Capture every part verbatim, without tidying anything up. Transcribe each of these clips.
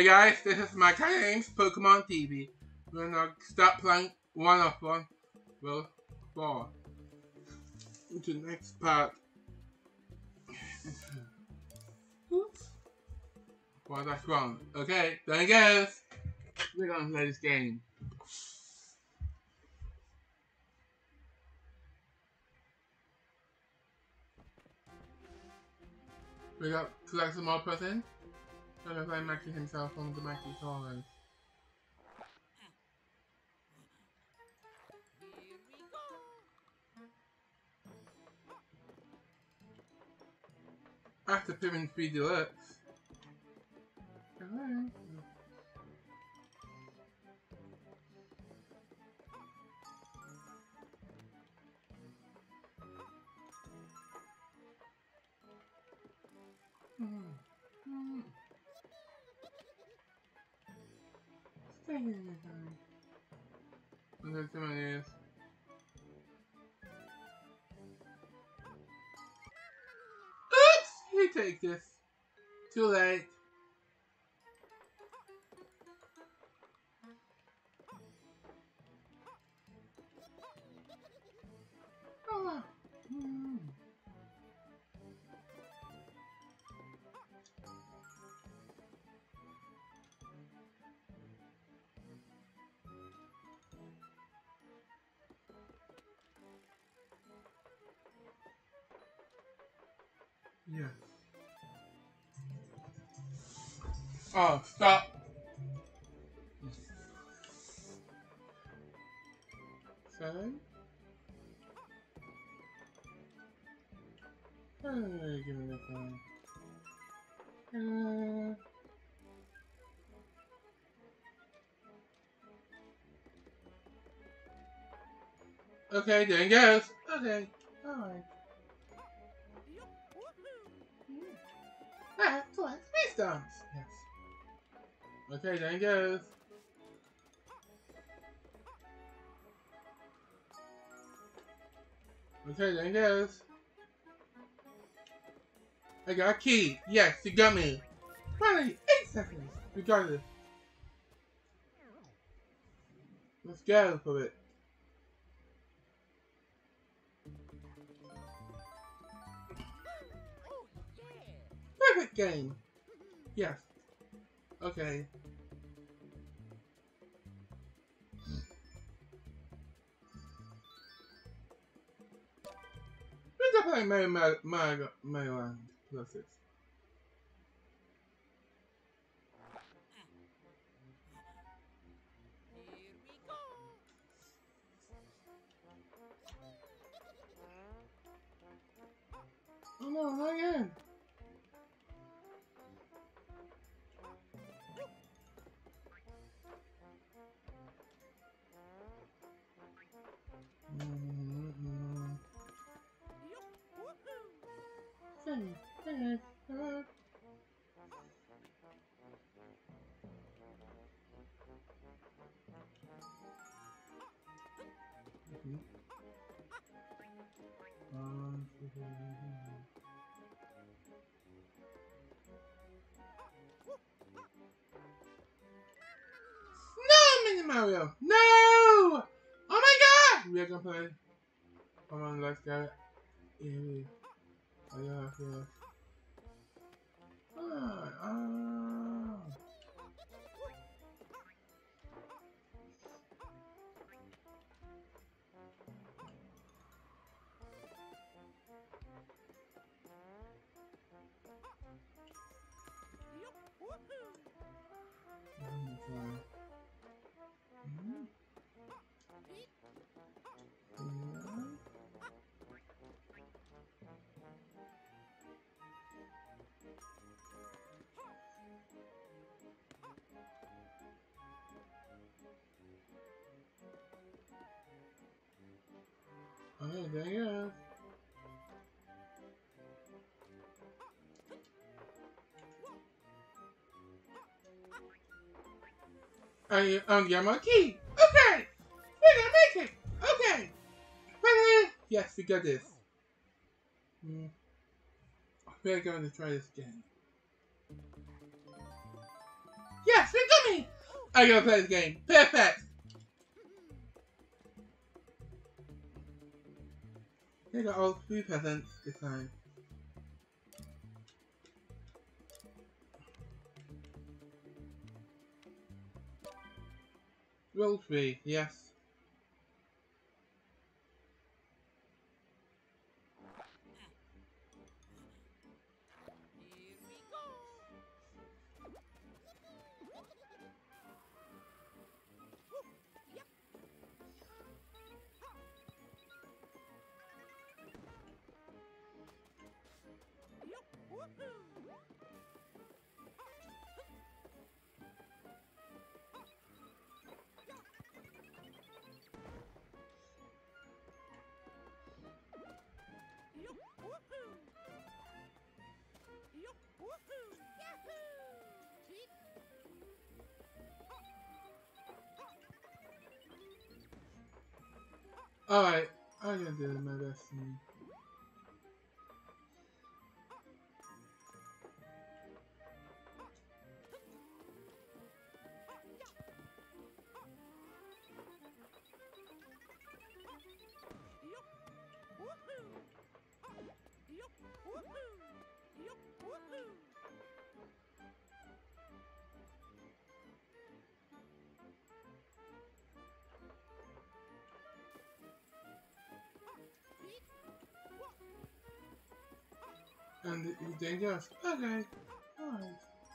guys, this is my games Pokemon T V. We're gonna start playing one of one. Well, four. Into the next part. Oops. Well, that's wrong. Okay, there it goes. We're gonna play this game. We got collect some more presents. We're gonna play Mackie himself on the Mackie Challenge. After Pippin three Deluxe. Hello. Mm-hmm. Stay in there, darling. And then someone is. Oops! You take this. Too late. Oh. Mm. Yeah. Oh, stop. Seven. Oh, give me that one. Uh, okay, there it goes. Okay, alright. Ah, collect space stamps. Yes. Okay, there it goes. Okay, there it goes. I got a key. Yes, you got me. Finally, eight seconds. We got it. Let's go for it. Perfect game. Yes. Okay. We're gonna play Mario Mario Mario Land plus six. Oh no, not again. Mm-hmm. Okay, okay, alright. Mm-hmm. Um, no, Mini Mario! No! Oh my god! We are gonna play. Come on, let's go. Yeah. Oh, yeah, yeah. Ah, ah. Okay, there you go. I um yeah my key. Okay, we're gonna make it. Okay, finally. Yes, we got this. Mm. We're going to try this again. Yeah, we got me! I gotta play this game. Perfect! They got all three presents this time. Roll three, yes. Alright, I'm gonna do my best. And you dangerous. Okay. Alright.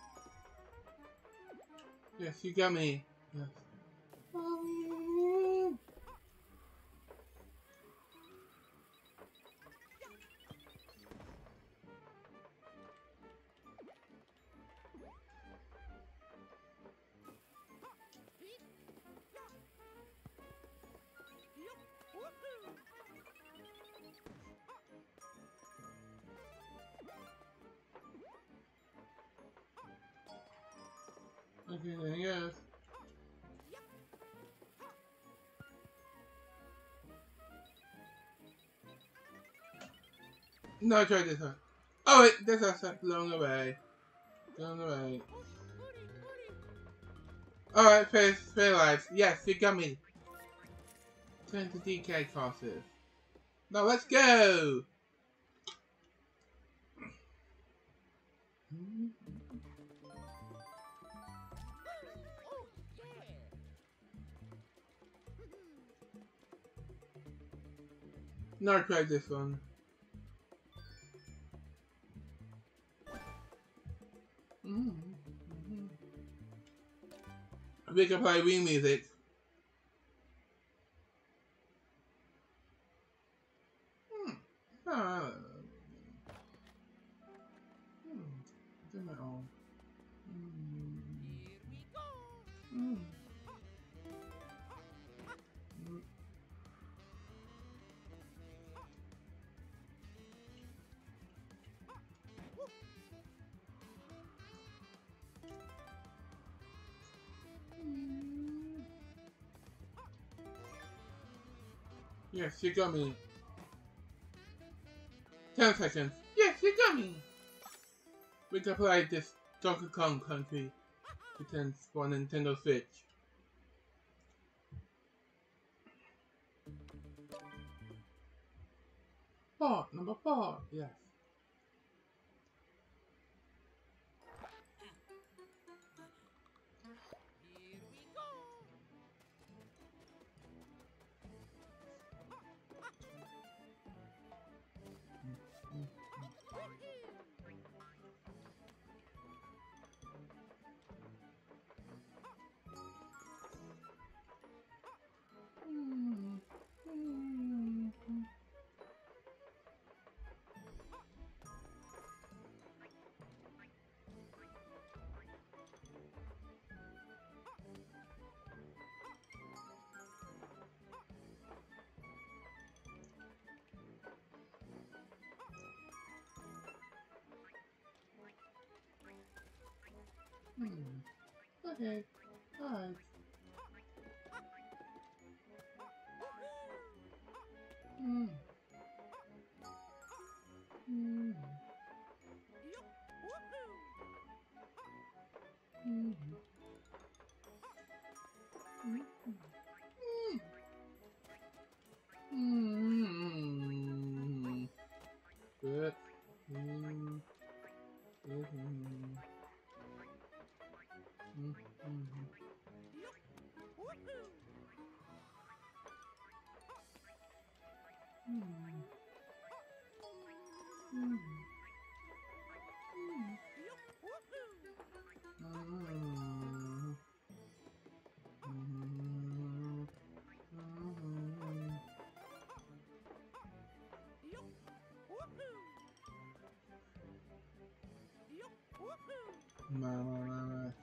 Yes, you got me. Yes. Um, okay, then yes. No, try this one. Oh wait, this is blown away. Blown away. Alright, face, fair lives. Yes, you got me. Turn to D K classes. Now let's go! Now try this one. Mm -hmm. We can play Wii music. Hmm. Ah. Hmm. Do my own. Mm. Here we go. Mm. Mm. Yes, you got me. Ten seconds. Yes, you got me. We can play this Donkey Kong Country Returns for Nintendo Switch. Four, number four. Yes. Hmm. Okay. Alright. Hmm. Hmm. Hmm. Mm. Good. Mm. Mm. Mm. Mama.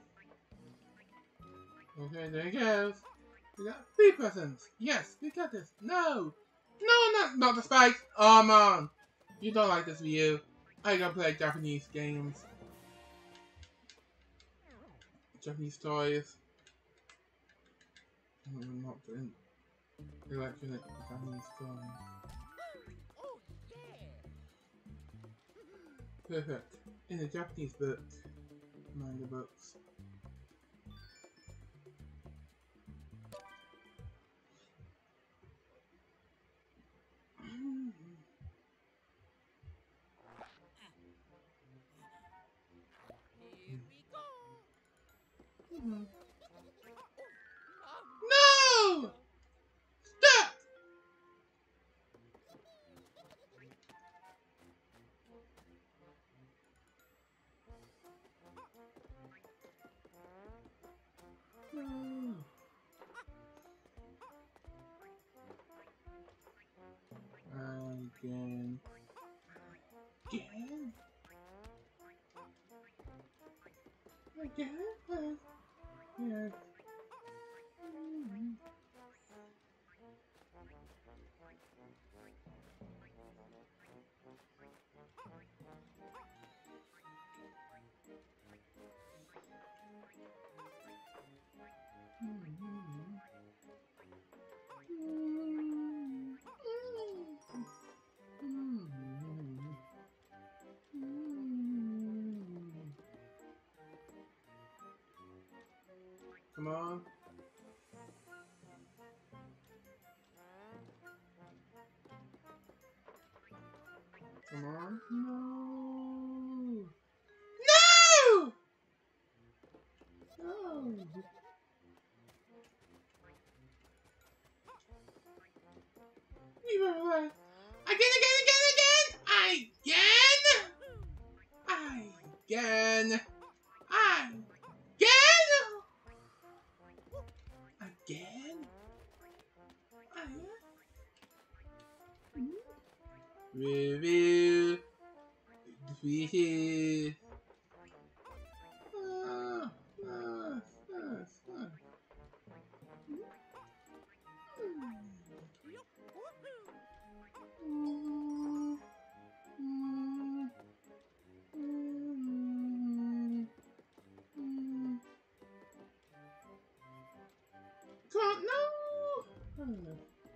Okay, there he goes. We got three presents. Yes, we got this. No! No, not, not the spikes! Oh, man. You don't like this view. I don't play Japanese games. Japanese toys. I'm not doing electronic Japanese toys. Perfect. In a Japanese book. Manga books. Mm-hmm. No! Stop! No. Again. Again? Again? Yes. Mm-hmm. Come on. Come on. No. No! No. You were right. Again, again, again, again! Again! Again! Again! Again? Again? Review. Review. Ah, ah, ah, ah. Can't no.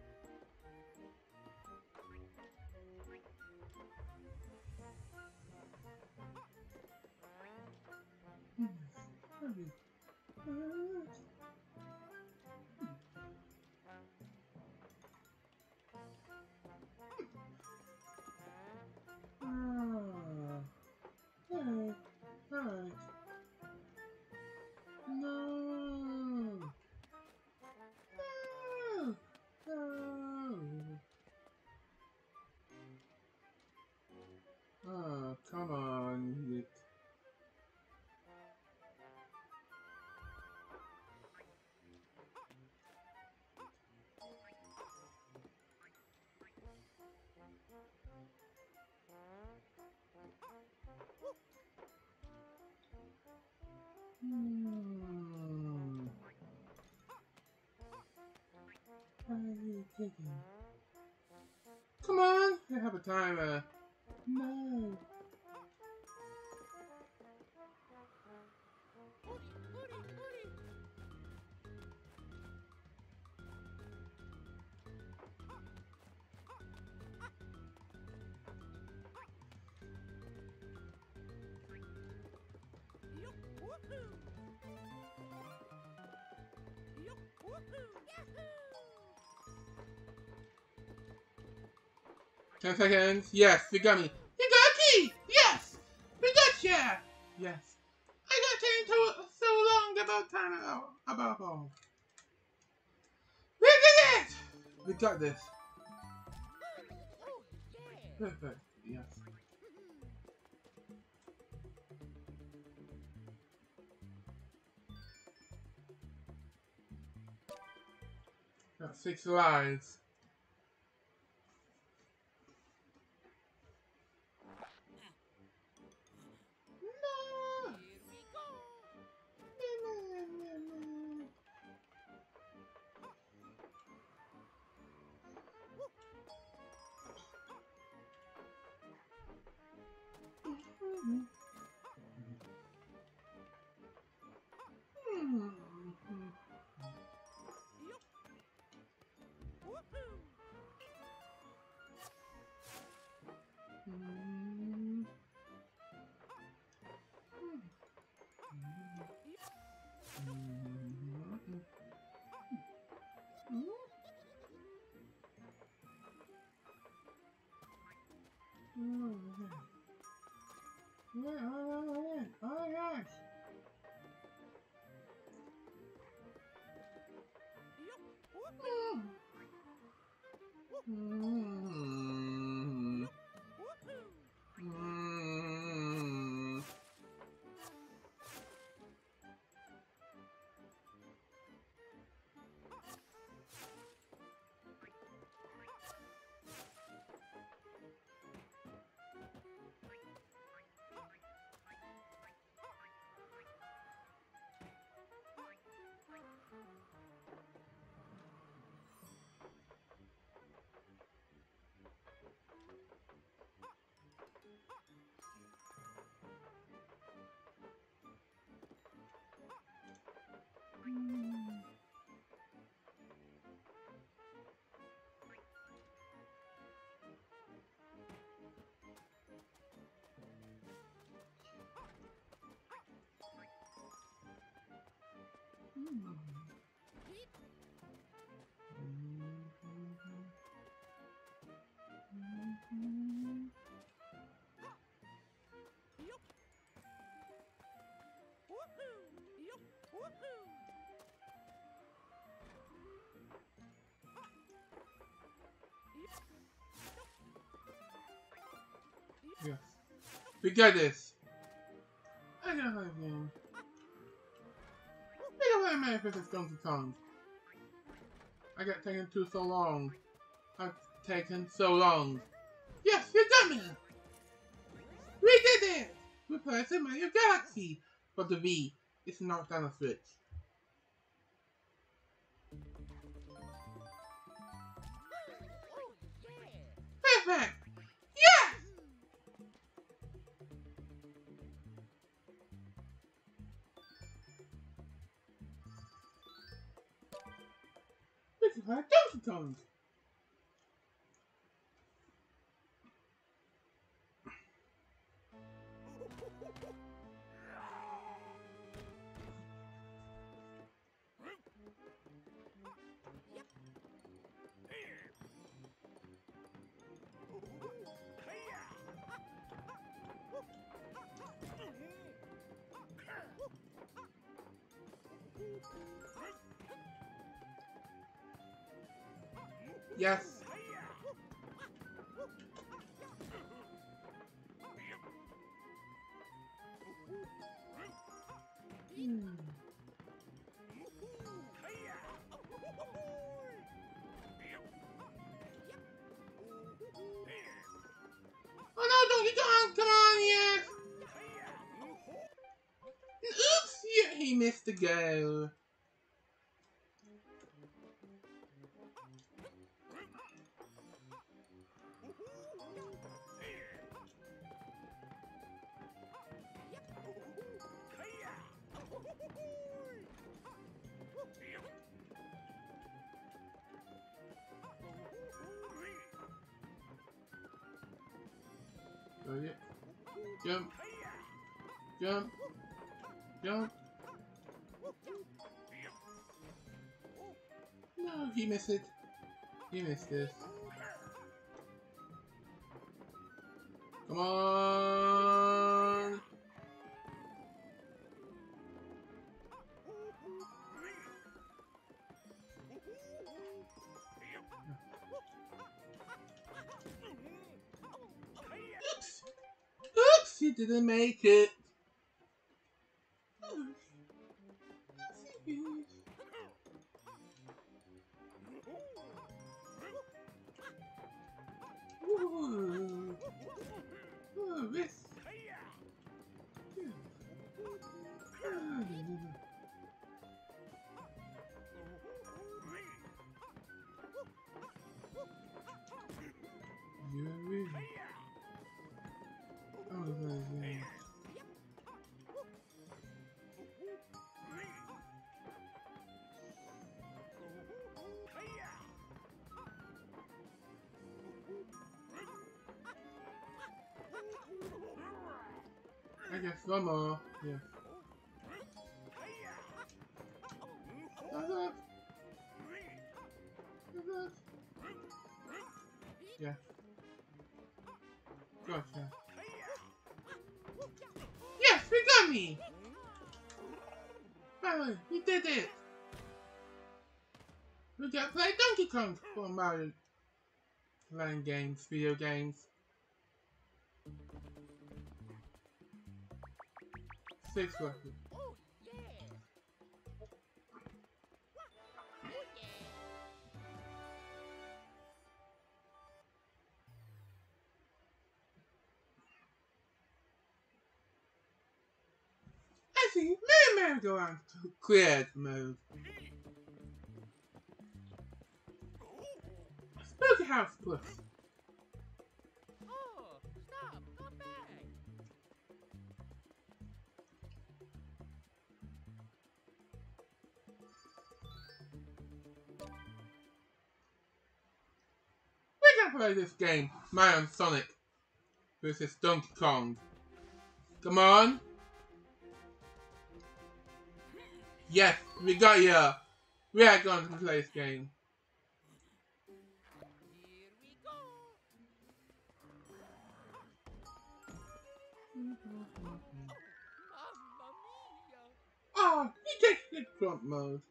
Oh, come on. You... Hmm. What are you taking? Come on, I have a timer. No. Ten seconds. Yes, you got me. You got a key. Yes, we got ya. Yes, I got taken so so long about time about about all. We did it. We got this. Perfect. Yes. Got six lives. No. Oh yes. Mm. Mm. Yes. We got this. I got my game. I got my manifest Donkey Kong. I got taken too so long. I've taken so long. Yes, you got me! We did it! We played Super Mario Galaxy! But the V is not on the Switch. Perfect! Yes! This is like Donkey Kong! Yes. Hmm. Oh no, Donkey Kong! Come on, yes! Oops! Yeah, he missed the goal. Oh yeah. Jump. Jump. Jump. No, he missed it. He missed this. Come on! Oops! Oops! You didn't make it! Ooh. Ooh, this. I guess one more. Yeah. Uh-huh. Uh-huh. Yeah. Gotcha. Yes, we got me! Finally, we did it! We got to play Donkey Kong for Mario playing games, video games. Six records. I see Merry Merry-Go-Round Create mode. Spooky House Plus. Oh, stop, come back. We're gonna play this game, Mario and Sonic versus Donkey Kong. Come on. Yes, we got ya. We are going to play this game. Here we go. Mamma mia. Oh, he takes the front mode.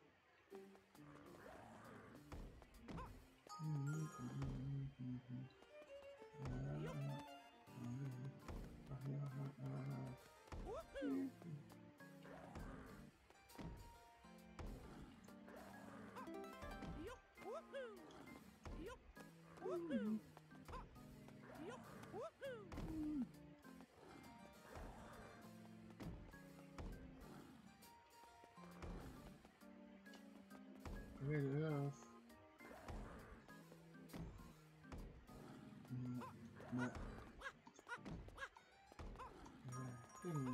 Really enough. Mm, no. Yeah. Hmm.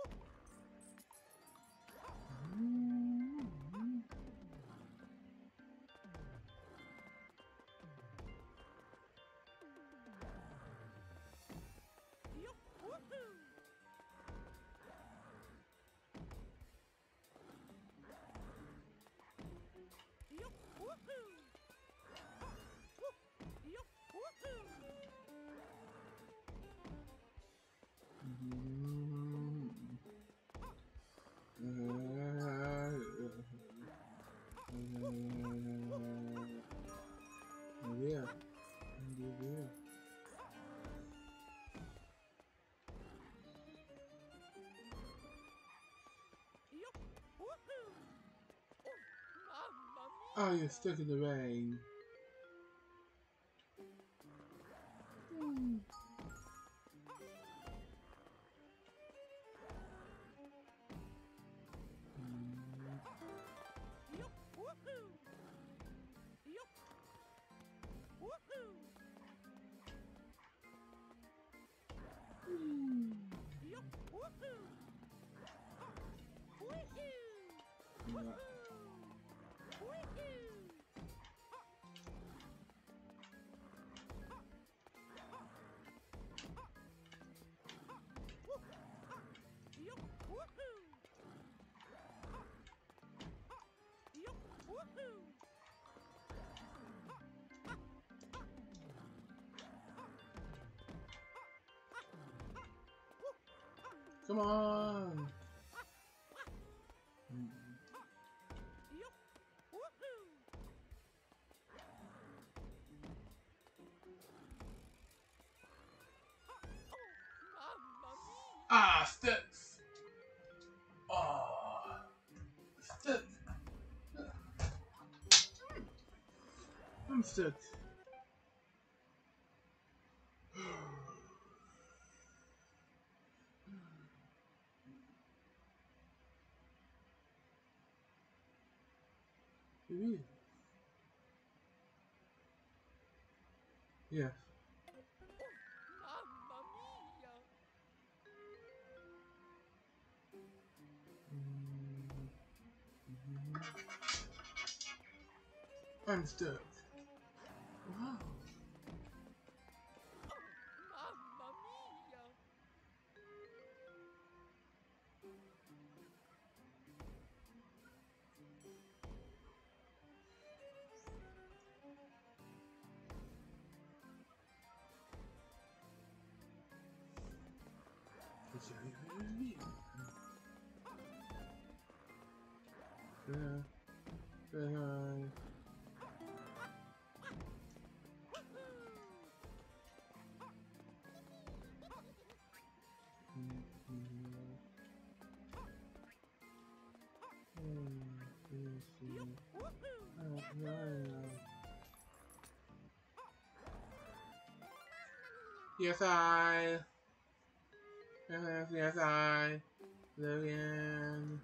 Mm. Yeah. Yeah. Oh, you're stuck in the rain. Hmm. Come on. Ah, sticks. Oh, sticks. I'm stuck. It is. Yes. Mamma mia! I'm stuck. Wow. Mamma mia! Yeah. Say hi. Yes, I. Yes, yes, I. Logan.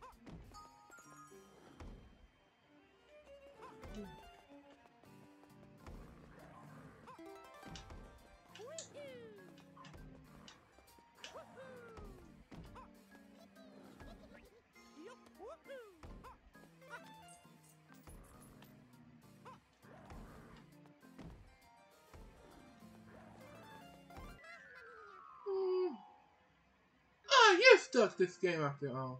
Mm. Ah, you stuck this game after all.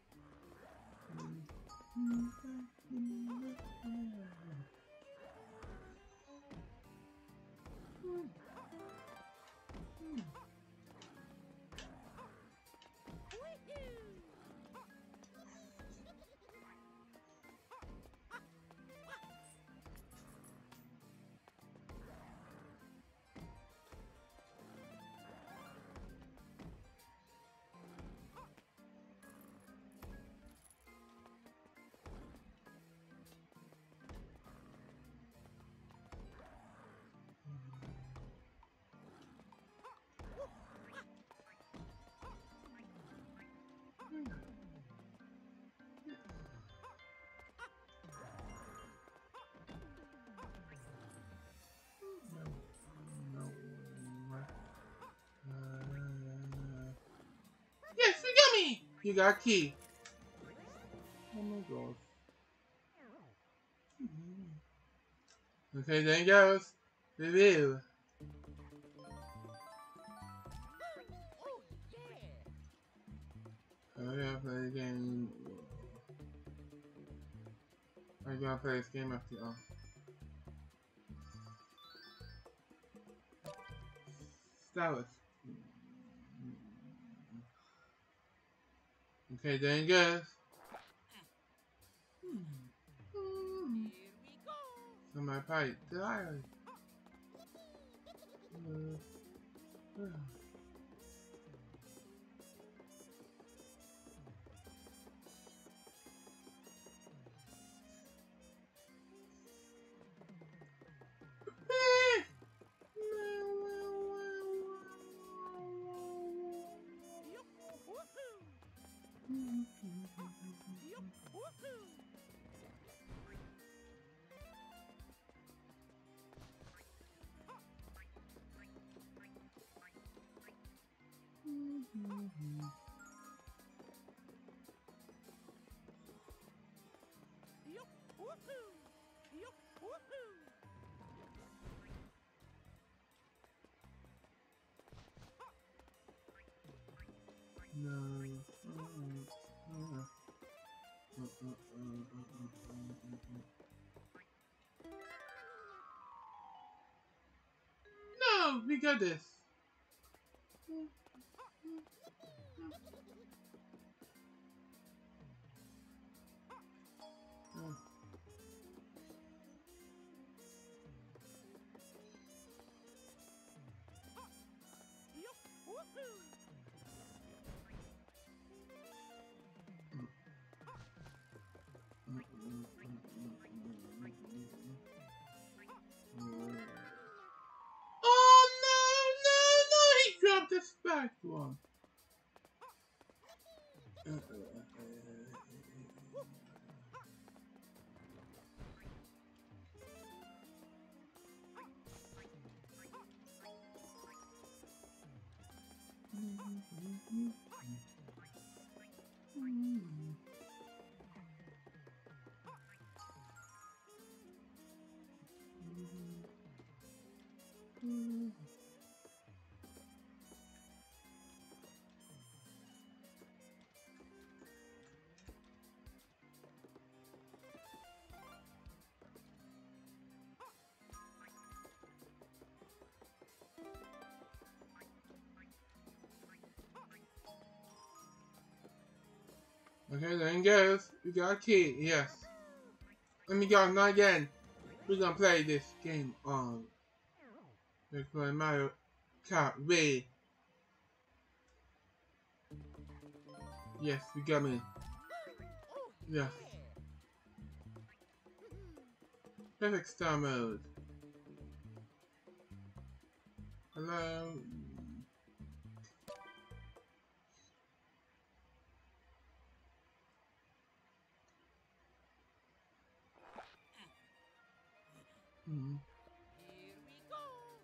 Yes, you got me! You got a key. Oh my gosh. Okay, then goes review. Oh yeah! I gotta play the game. I gotta play this game after all. Stylus. Okay, then goes. Here we go! So my pipe died. Uh, No. No, we got this. like one. Uh, uh, uh, Okay, there it goes. We got a key, yes. Let me go, not again. We're gonna play this game on We're playing Mario Kart Wii. Yes, we got me. Oh, Yeah. Perfect star mode. Hello. Hmm. Here we go.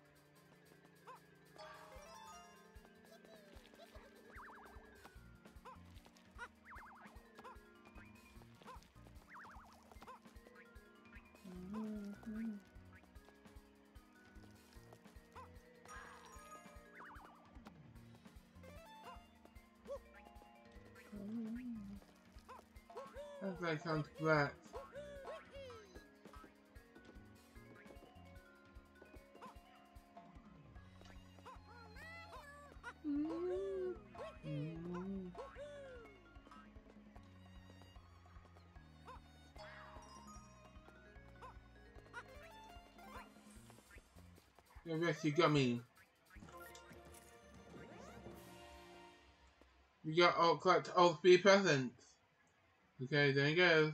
As I come to that. Yes, you got me. You got all collect all three presents. Okay, there it goes.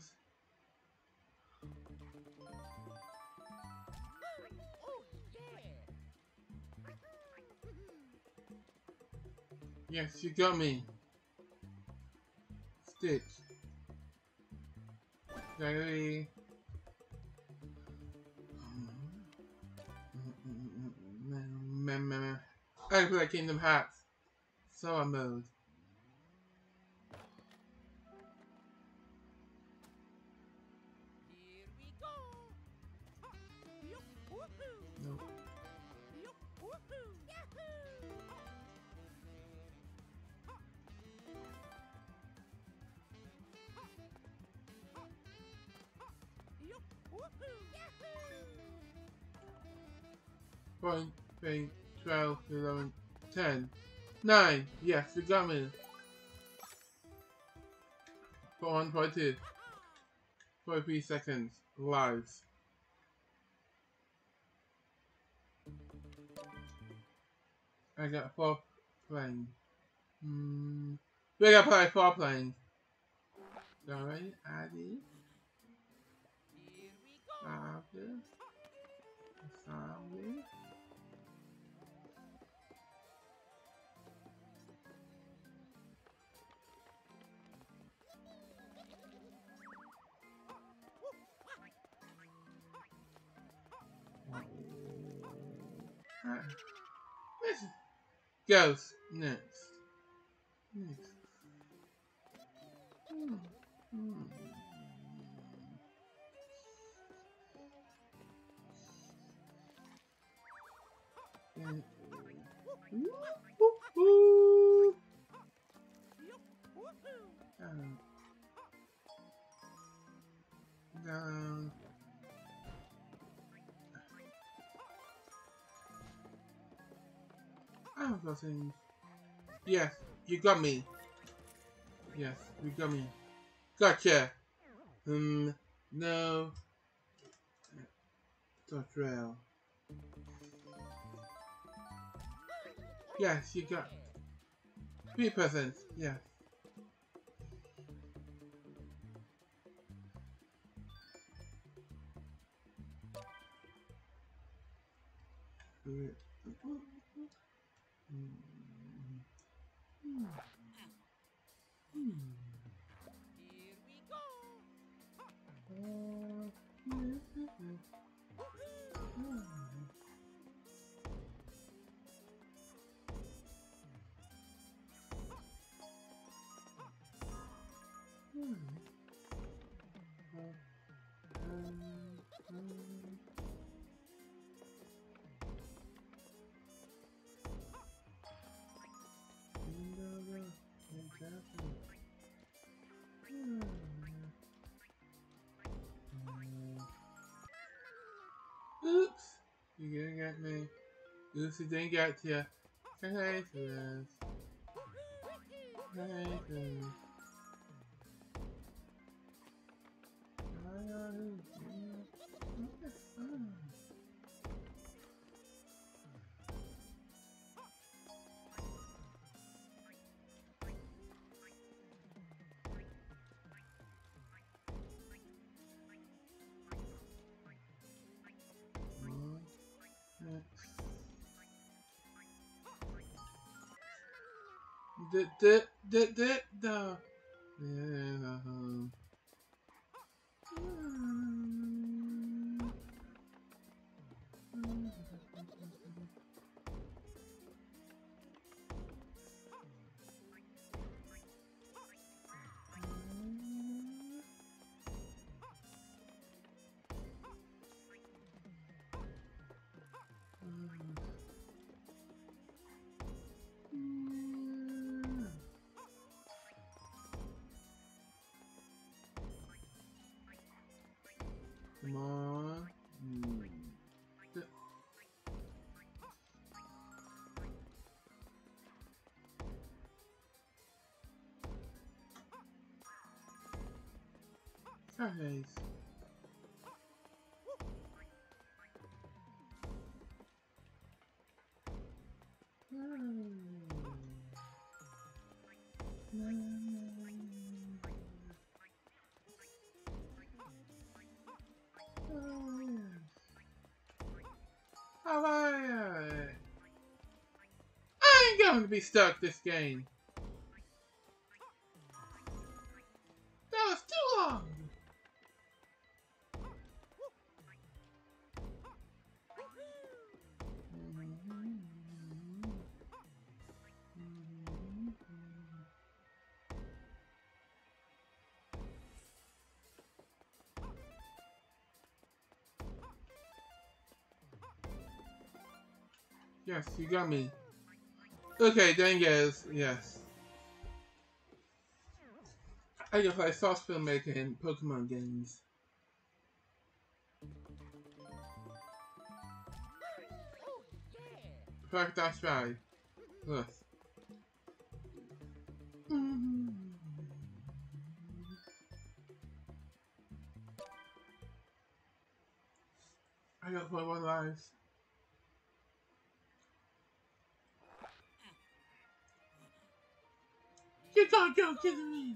Oh, yeah. Yes, you got me. Stitch. Diary. I play Kingdom Hearts. Solo mode. Here we go. Yup, woohoo. Nope. Yup, woohoo. Yahoo. Yup, woohoo. Yahoo. Point, eight, twelve, eleven, ten, nine. Yes, you got me. For one point two. forty-three seconds. Lives. I got four playing. Hmm. We gotta play four playing. Sorry, Addy. Here we go. Father. Family. Listen. Ghost. Next. Next. Hmm. Hmm. And, woo-hoo. Yup, woohoo. Down. Down. I have those things. Yes, you got me. Yes, you got me. Gotcha. Um, no. Touch rail. Yes, you got three presents. Yes. Here we go. Oops! You didn't get me. Oops, you didn't get you. Hey, this. Hey, this. D d d d da. Yeah. Come on. Mm. Nice. Alright. I ain't going to be stuck this game. That was too long. Yes, you got me. Okay, then yes, yes. I can play soft filmmaker in Pokemon games. Oh, yeah. Perfect, that's right. Yes. I got twenty-one lives. You can't go kidding me.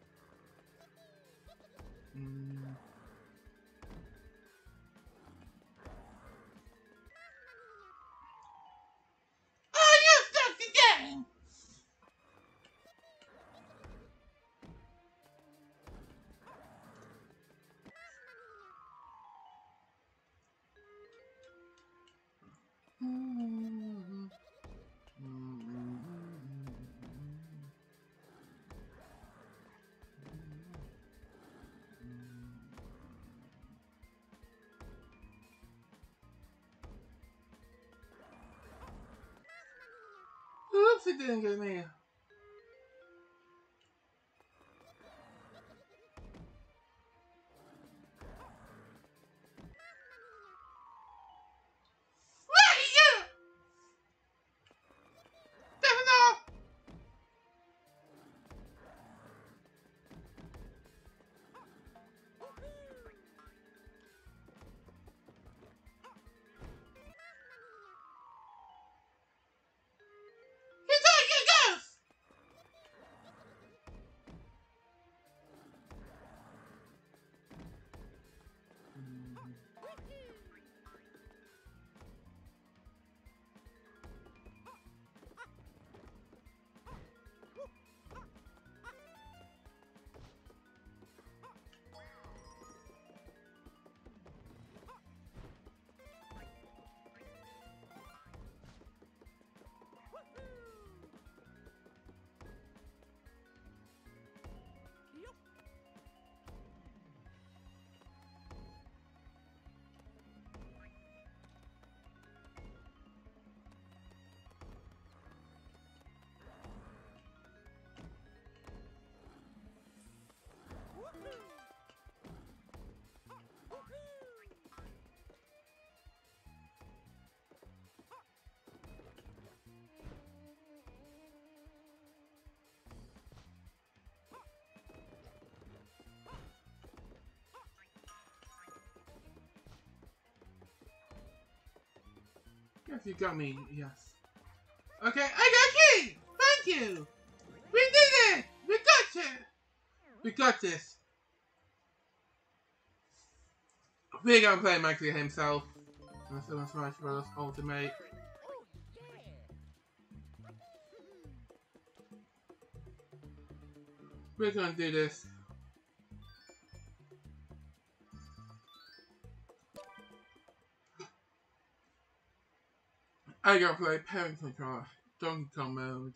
Mm. Oh, you stuck again! Oops, it didn't get me. What are you? That's enough. He's all you ghost. Yes, you got me. Yes. Okay, I got key! Thank you! We did it! We got it! We got this. We're gonna play Mikey himself. And Super Smash Bros. Ultimate. Oh, yeah. We're gonna do this. I gotta play Parent Controller, Donkey Kong mode.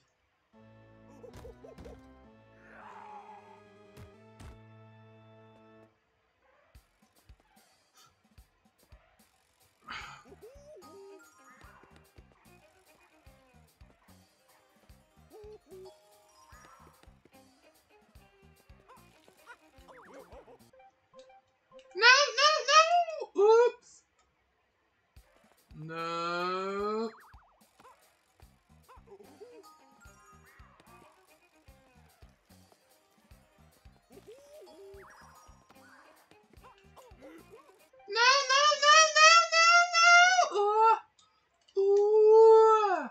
No, no, no! Oops! No. No, no, no, no, no, no! Ooh. Ooh.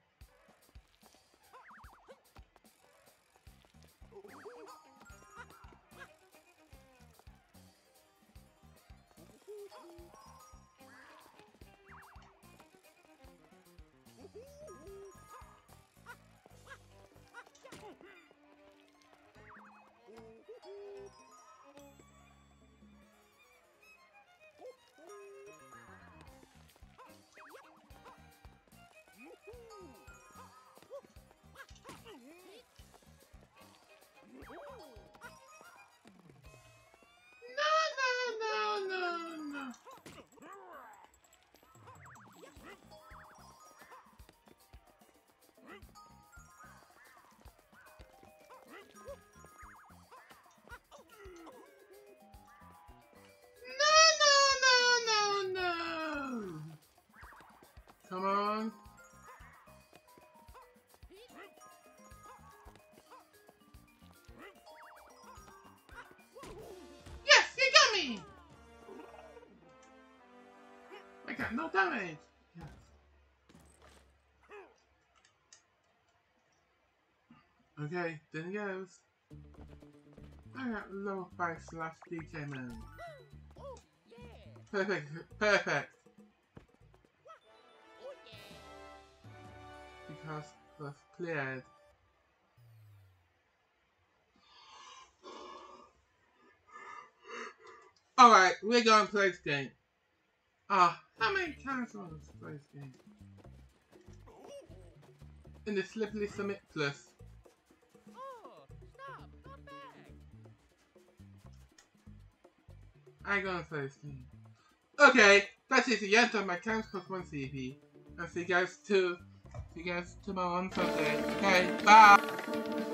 No, no, no, no. No, no, no, no. Come on. Yes, you got me. I got no damage. Yes. Okay, then it goes. I got level five slash D K mode. Oh, yeah. Perfect, perfect. Oh, yeah. Because it was cleared. Alright, we're going to play this game. Ah, how many times do I want to play this game? In the Slippery Summit Plus. Oh, stop. Not back. I'm gonna play this game. Okay, that's it. The end of my Camps Pokemon C P. I'll see you guys to see you guys tomorrow on Sunday. Okay, bye.